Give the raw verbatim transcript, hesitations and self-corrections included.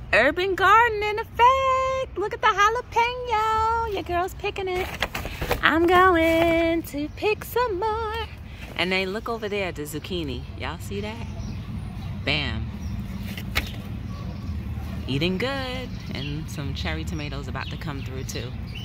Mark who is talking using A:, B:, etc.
A: Urban garden in effect. Look at the jalapeno. Your girl's picking it. I'm going to pick some more. And then look over there at the zucchini. Y'all see that? Bam. Eating good. And some cherry tomatoes about to come through too.